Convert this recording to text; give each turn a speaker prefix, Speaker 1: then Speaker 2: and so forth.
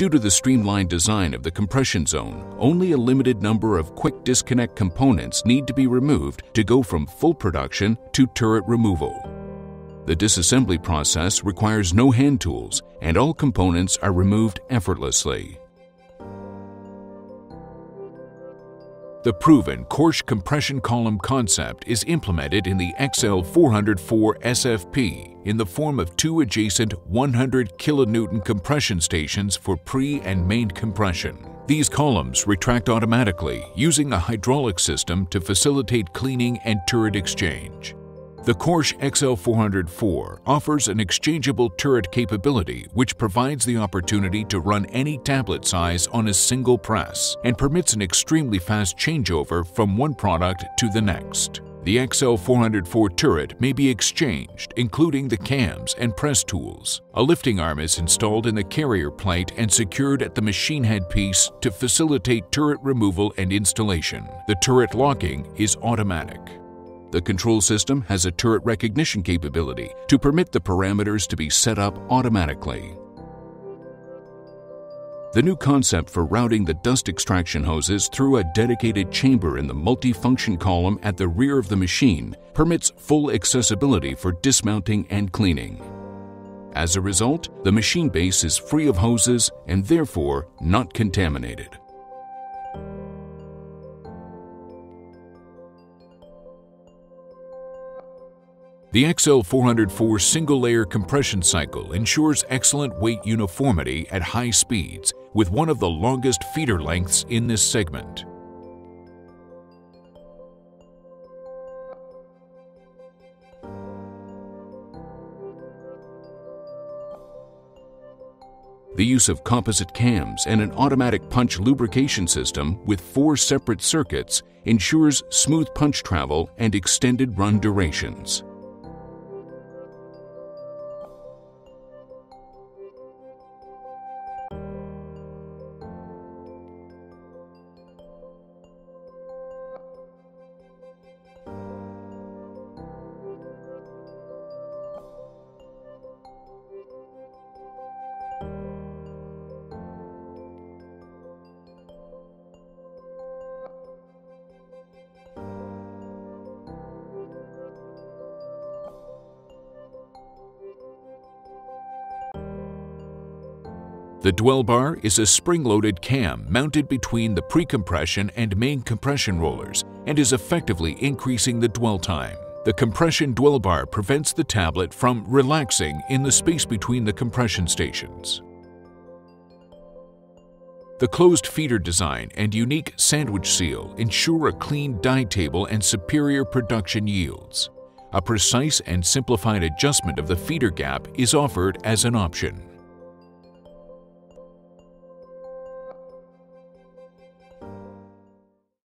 Speaker 1: Due to the streamlined design of the compression zone, only a limited number of quick disconnect components need to be removed to go from full production to turret removal. The disassembly process requires no hand tools, and all components are removed effortlessly. The proven KORSCH compression column concept is implemented in the XL404 SFP in the form of two adjacent 100 kN compression stations for pre- and main compression. These columns retract automatically using a hydraulic system to facilitate cleaning and turret exchange. The KORSCH XL404 offers an exchangeable turret capability which provides the opportunity to run any tablet size on a single press and permits an extremely fast changeover from one product to the next. The XL404 turret may be exchanged, including the cams and press tools. A lifting arm is installed in the carrier plate and secured at the machine head piece to facilitate turret removal and installation. The turret locking is automatic. The control system has a turret recognition capability to permit the parameters to be set up automatically. The new concept for routing the dust extraction hoses through a dedicated chamber in the multi-function column at the rear of the machine permits full accessibility for dismounting and cleaning. As a result, the machine base is free of hoses and therefore not contaminated. The XL404 single-layer compression cycle ensures excellent weight uniformity at high speeds with one of the longest feeder lengths in this segment. The use of composite cams and an automatic punch lubrication system with 4 separate circuits ensures smooth punch travel and extended run durations. The dwell bar is a spring-loaded cam mounted between the pre-compression and main compression rollers and is effectively increasing the dwell time. The compression dwell bar prevents the tablet from relaxing in the space between the compression stations. The closed feeder design and unique sandwich seal ensure a clean die table and superior production yields. A precise and simplified adjustment of the feeder gap is offered as an option.